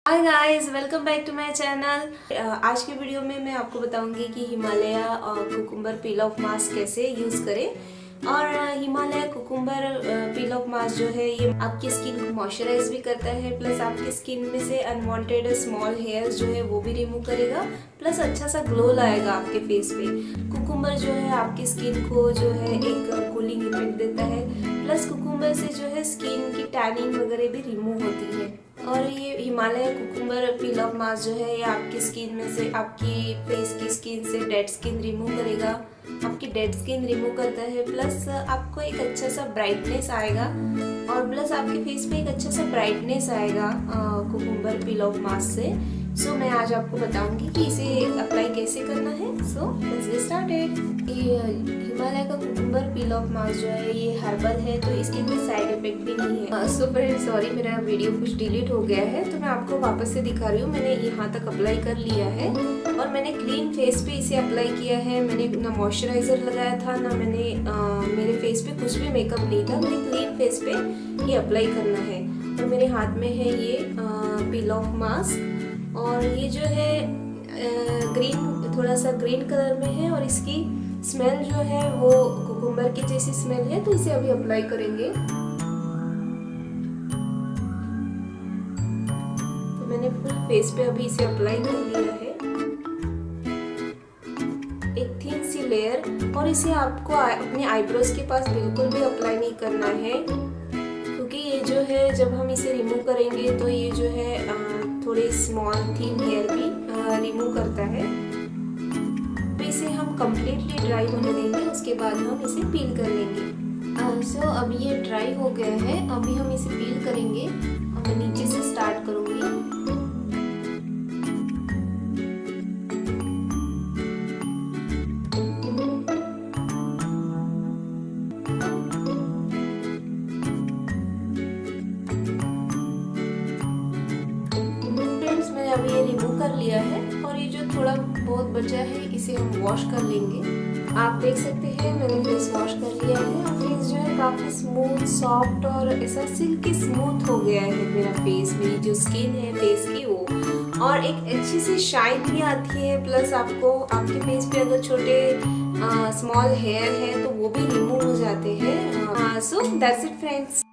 Hi guys, welcome back to my channel. आज के video में मैं आपको बताऊंगी कि Himalaya cucumber peel off mask कैसे यूज़ करें। और Himalaya cucumber peel off mask जो है ये आपकी स्किन को मॉइस्चराइज भी करता है, प्लस आपकी स्किन में से अनवांटेड स्मॉल हेयर्स जो है वो भी रिमूव करेगा, प्लस अच्छा सा ग्लो लाएगा आपके फेस पे। कुकुम्बर जो है आपकी स्किन को जो है एक कूलिंग इफेक्ट देता है, प्लस कुकुम्बर से जो है स्किन की टैनिंग वगैरह भी रिमूव होती है। और ये Himalaya cucumber peel off mask जो है ये आपकी स्किन में से आपकी फेस की स्किन से डेड स्किन रिमूव करेगा, आपकी डेड स्किन रिमूव करता है, प्लस आपको एक अच्छा सा ब्राइटनेस आएगा और प्लस आपके फेस पे एक अच्छा सा ब्राइटनेस आएगा कुकुम्बर पील ऑफ मास्क से। सो मैं आज आपको बताऊंगी कि इसे अप्लाई कैसे करना है। So let's get started. ये हिमालय का कुकुम्बर पील ऑफ मास्क जो है ये हर्बल है, तो इसके कोई साइड इफेक्ट भी नहीं है। सो फ्रेंड्स, सॉरी मेरा वीडियो कुछ डिलीट हो गया है, तो मैं आपको वापस से दिखा रही हूँ। मैंने यहाँ तक अप्लाई कर लिया है और मैंने क्लीन फेस पे इसे अप्लाई किया है। मैंने ना मॉइस्चराइजर लगाया था, ना मैंने मेरे फेस पे कुछ भी मेकअप नहीं था। मैंने क्लीन फेस पे ये अप्लाई करना है और मेरे हाथ में है ये पील ऑफ मास्क। और ये जो है ग्रीन, थोड़ा सा ग्रीन कलर में है और इसकी स्मेल जो है वो कुकुम्बर की जैसी स्मेल है, तो इसे अभी अप्लाई करेंगे। तो मैंने फुल फेस पे अभी इसे अप्लाई कर लिया है, एक थिन सी लेयर। और इसे आपको अपने आईब्रोज के पास बिल्कुल भी अप्लाई नहीं करना है, क्योंकि ये जो है जब हम इसे रिमूव करेंगे तो ये जो है थोड़े स्मॉल थिन हेयर भी रिमूव करता है। तो इसे हम कम्प्लीटली ड्राई होने देंगे, उसके बाद हम इसे पील कर लेंगे। सो अब ये ड्राई हो गया है, अभी हम इसे पील करेंगे। अब मैं नीचे से स्टार्ट करूँगी। मैंने अभी ये रिमूव कर लिया है और ये जो थोड़ा बहुत बचा है इसे हम वॉश कर लेंगे। आप देख सकते हैं मैंने फेस वॉश कर लिया है और फेस जो है काफ़ी स्मूथ, सॉफ्ट और ऐसा सिल्की स्मूथ हो गया है मेरा फेस। मेरी जो स्किन है फेस की वो, और एक अच्छी सी शाइन भी आती है, प्लस आपको आपके फेस पे अगर छोटे स्मॉल हेयर है तो वो भी रिमूव हो जाते हैं। So that's it friends.